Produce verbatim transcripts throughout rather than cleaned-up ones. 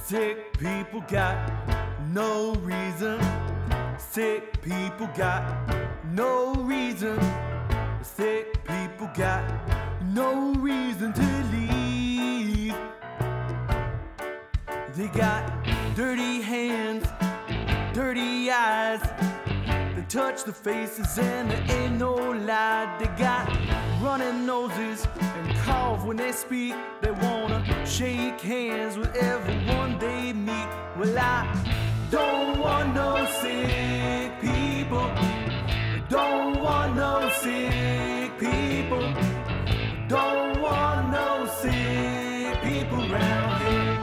Sick people got no reason. Sick people got no reason. Sick people got no reason to leave. They got dirty hands, dirty eyes. They touch the faces and there ain't no lie. They got running noses and cough when they speak. They wanna shake hands with everyone they meet. Well, I don't want no sick people. I don't want no sick people. I don't want no sick people around here.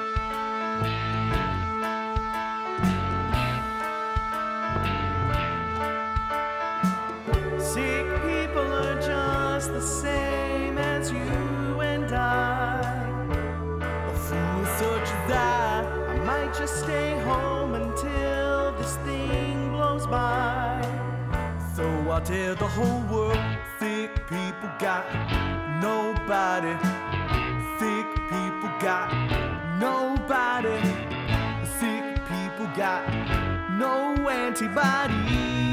Sick people are just the same as you and I. A fool such as I, I might just stay home until this thing blows by. So I'll tell the whole world, sick people got nobody. Sick people got nobody. Sick people got no antibodies.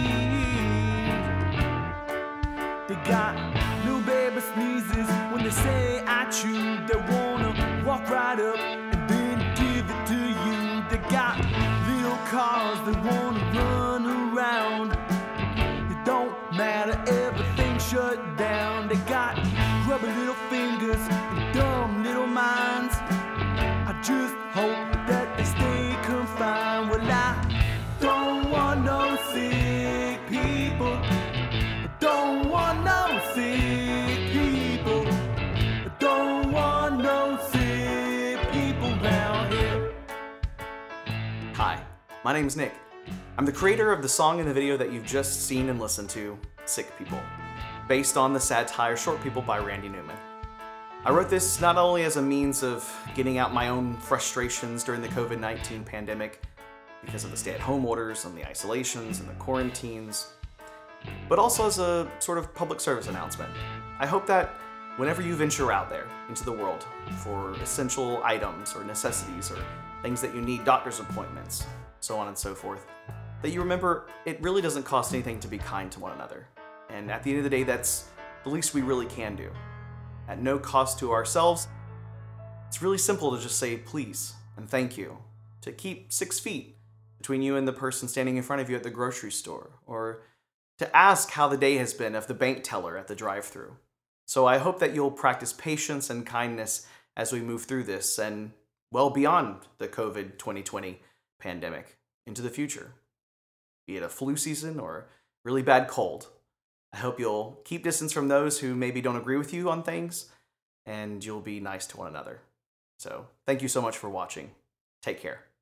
They got little baby sneezes when they say I chew. They wanna walk right up and then give it to you. They got little cars they wanna run around. It don't matter, everything shut down. They got grubby little fingers and dumb little minds. I just hope that they stay confined. Well, I don't want no sick people. Don't want no sick people. Don't want no sick people around here. Hi, my name's Nick. I'm the creator of the song and the video that you've just seen and listened to, Sick People, based on the satire Short People by Randy Newman. I wrote this not only as a means of getting out my own frustrations during the COVID nineteen pandemic because of the stay-at-home orders and the isolations and the quarantines, but also as a sort of public service announcement. I hope that whenever you venture out there into the world for essential items or necessities or things that you need, doctor's appointments, so on and so forth, that you remember it really doesn't cost anything to be kind to one another. And at the end of the day, that's the least we really can do. At no cost to ourselves, it's really simple to just say please and thank you, to keep six feet between you and the person standing in front of you at the grocery store, or to ask how the day has been of the bank teller at the drive-thru. So I hope that you'll practice patience and kindness as we move through this and well beyond the COVID twenty twenty pandemic into the future. Be it a flu season or really bad cold. I hope you'll keep distance from those who maybe don't agree with you on things, and you'll be nice to one another. So thank you so much for watching. Take care.